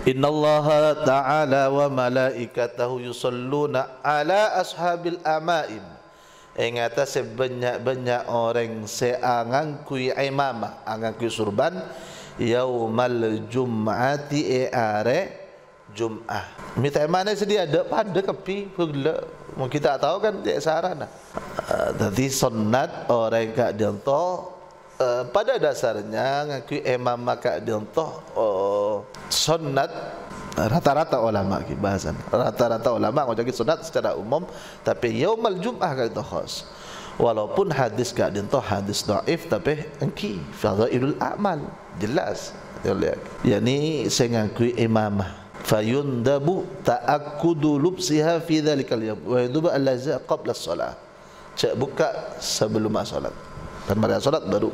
Innallaha ta'ala wa malaikatahu yusalluna ala ashabil amaim. Ingata sebanyak-banyak orang seangangkui imamah, angangkui surban yaumal jum'ati are Jum'ah. Minta mana sedia ada pada kepi pula. Mungkin tak tahu kan dia sarana. Tadi sunat orang kak dianto pada dasarnya ngakui imam kak dianto sunat rata-rata ulama ki bahasan. Rata-rata ulama ngajak sunat secara umum, tapi yaumal Jum'ah kak itu khas. Walaupun hadis kak dianto hadis dhaif, tapi engki fadhailul a'mal jelas. Yani saya ngakui imamah. Fayundabu ta'akkudu lubsiha fi dhalikal yawm wa yudubu al-laza qabla as-salah. Cak buka sebelum salat dan pada salat baru.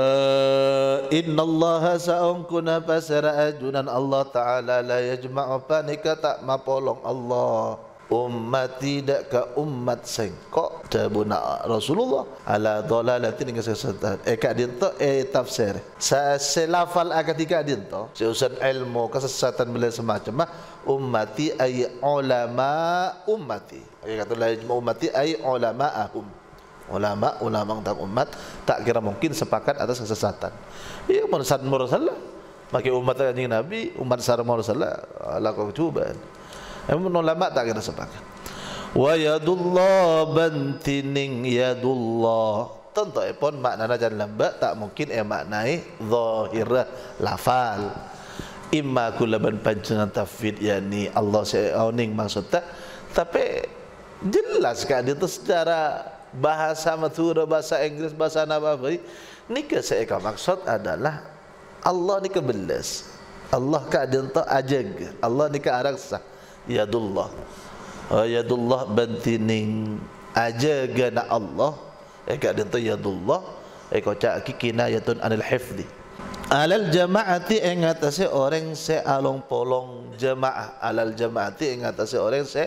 Innallaha sa'unkuna fasara ajunan Allah ta'ala la yajma'u panika tak mapolong Allah ummati dak ka ummat sengkok tabuna Rasulullah ala dalalatin dengan kesesatan. Kak dinto tafsir sa selafal ketika dinto seusan ilmu kesesatan beliau semacam ummati ay ulama ummati. Kata la ummati ay ulamaahum. Ulama tentang umat tak kira mungkin sepakat atas kesesatan. Ya mursal mursalah. Maki umat kanjeng Nabi, umat sar mursalah ala kecubaan. Ulama tak kira sepakat. Wa yadullah bantining yadullah. Tentu pun maknanya jangan lambat tak mungkin maknai zahirah lafal. Imma kulaban panjangan tafwid yani Allah seoning maksudnya, tapi jelas kan itu secara bahasa matur, bahasa Inggris, bahasa Nabawi ni ke saya maksud adalah Allah ni kebelas. Allah ka adenta ajag. Allah ni ka araksa. Yadullah. Yadullah bantining ajagana Allah. Ka adenta yadullah. Ko cak kinayatun anil hifdhi. Alal jamaati ingatase orang se along polong jamaah. Alal jamaati ingatase orang se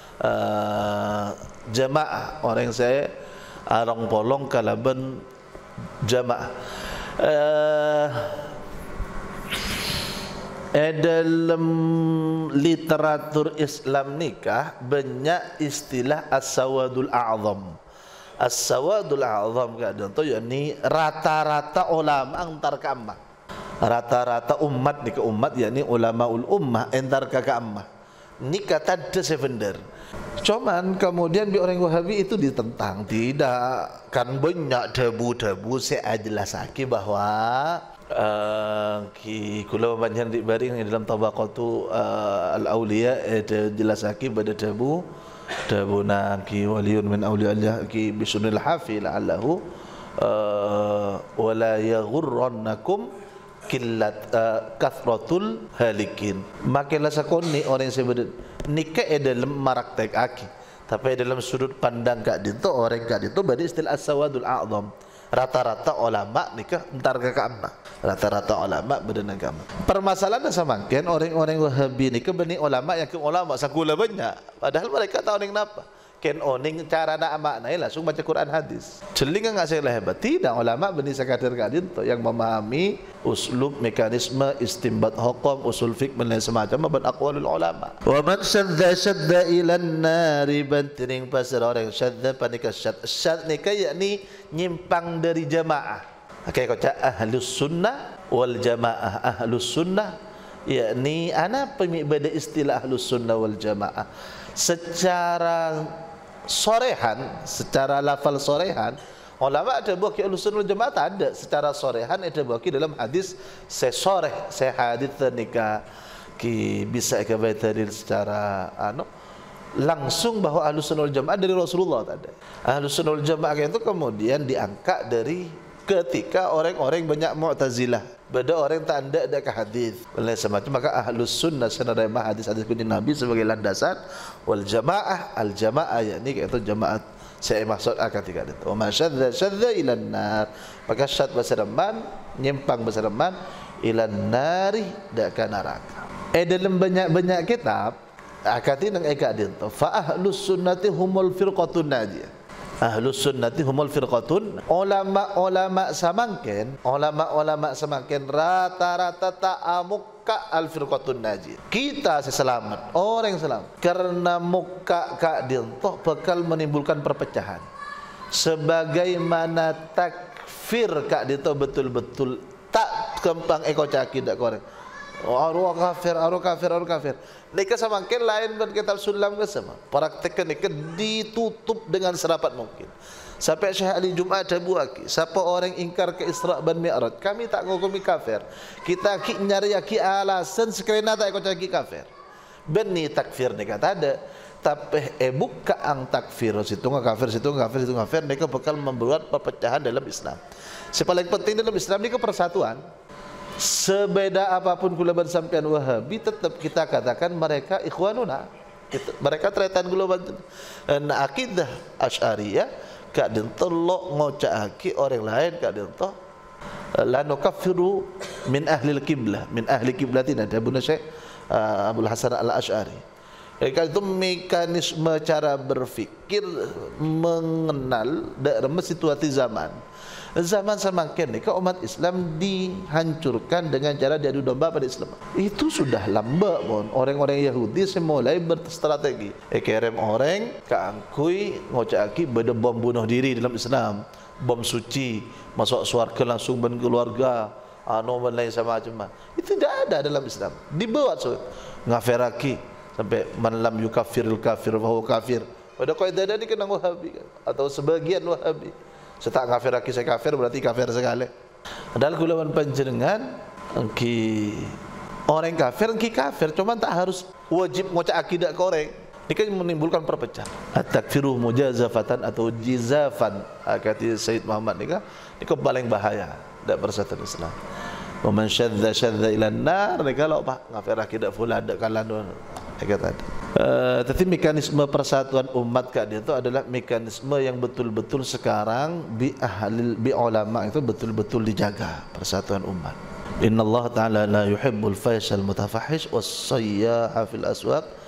jamaah. Orang se along polong kalaban jamaah. Dalam literatur Islam nikah banyak istilah as-sawadul a'zam. As-sawadul a'zam kadang tu yakni rata-rata ulama antar ka ammah. Rata-rata umat ni ke umat yakni ulamaul ummah antar ka ammah. Nikah tak ada sebenar. Cuman kemudian bi orang Wahabi itu ditentang. Tidak, kan banyak debu-debu saya jelasaki bahwa ki kula banyak di baring dalam tabaqatu al-auliya ada jelasaki pada debu na ki waliyun min auliya Allah ki bisunil hafil allahu wala yaghurrannakum killat kathratul halikin. Makalah sakoni orang sebut nikah dalam maraktek aki, tapi dalam sudut pandang kak itu orang kak itu beri istilah as-sawadul a'zam. Rata-rata ulama nikah entar ke ammah. Rata-rata ulama berdana agama. Permasalahan semakin orang-orang Wahabi nikah bani ulama yang ke ulama sakula banyak. Padahal mereka tahu ning napa. Ken oning cara nak maknai langsung baca Quran hadis. Celing enggak saya hebat. Tidak, ulama bani sekadar kadin tu yang memahami uslub mekanisme istimbat hukum usul fiqh dan lain semacam ban aqwalul ulama. Wa man syadda ila an-nari bantiring pasar orang syadda panika syad nikah yakni nyimpang dari jamaah. Okey kau cak ahlus sunnah wal jamaah. Ahlus sunnah yakni ana pemibada istilah ahlus sunnah wal jamaah secara sorehan, secara lafal sorehan ulama ada buah ki ahlus sunnah wal jamaah tak ada secara sorehan ada buah ki dalam hadis sesoreh sehadits nikah ki bisa ke dalil secara langsung bahwa ahlus sunnah wal jamaah dari Rasulullah tak ada. Ahlus sunnah wal jamaah itu kemudian diangkat dari ketika orang-orang banyak Mu'tazilah, beda orang tak ada ke hadis oleh semacam, maka ahlus sunnah senerima hadis-hadis kunci Nabi sebagai landasan wal jamaah al jamaah yakni itu jamaat saya maksud ketika itu wa masyadza ila nar, maka syad basaraman nyimpang basaraman ila nari dak ka neraka. Dalam banyak kitab akati nang eka dinto fa ahlus sunnati humul firqatun najiyah. Ahlus sunnati humul firqatun, ulama-ulama samangken rata-rata ta'amuk muka al-firqatun najiyah. Kita selamat, orang yang selamat. Karena muka kak dintoh bakal menimbulkan perpecahan. Sebagaimana takfir kak dintoh betul-betul tak kempang caki dak korang. Arwah kafir, arwah kafir, arwah kafir. Nika sama ken lain dan kitab sulam ke sama. Praktek nika ditutup dengan serapat mungkin. Sampai Syekh Ali Jumat buaki, siapa orang ingkar ke Isra dan Mi'raj, kami tak ngukumi kafir. Kita nyari alasan sekiranya tak ikut caki kafir. Beni takfir nika tak ada. Tapi buka ang takfir, situ kafir, situ kafir, situ kafir, mereka bakal membuat perpecahan dalam Islam. Sepaling penting dalam Islam ini persatuan. Sebeda apapun kula bersampian Wahabi, tetap kita katakan mereka ikhwanuna. Mereka tretan global. Nah, akidah Asy'ariyah kak dinto lo ngocaki orang lain kak dinto la nukaffiru min ahli al-qiblah, min ahli qiblatina. Abu Syekh Abdul Hasan Al-Asy'ari. Itu mekanisme cara berfikir mengenal dalam situasi zaman. Zaman semakin ni umat Islam dihancurkan dengan cara diadu domba pada Islam. Itu sudah lama pun orang-orang Yahudi mulai berstrategi. Kerem orang keangkui ngocaki beda bom bunuh diri dalam Islam, bom suci, masuk surga langsung ben keluarga, anu lain sama macam. Itu tidak ada dalam Islam. Dibuat ngafiraki sampai man lam yukaffiril kafir wa huwa kafir. Pada kaidah ini kena Wahabi atau sebagian Wahabi. Saya tak kafir lagi, saya kafir berarti kafir sekali. Padahal kulawan panjenengan orang kafir, kafir, cuma tak harus wajib ngocak akidah ke orang. Ini kan menimbulkan perpecahan. At-takfiru mujazafatan atau jizafan, kata Sayyid Muhammad ni kan paling bahaya dak persatuan Islam. Wa man syadza ila an-nar, ni kalau pak kafir akidah fulan dak kalan kata. Tetapi mekanisme persatuan umat kak dia itu adalah mekanisme yang betul-betul sekarang bi ulama itu betul-betul dijaga persatuan umat. Inna Allah Ta'ala la yuhibbul fahisal mutafahish was sayyaha fil aswaq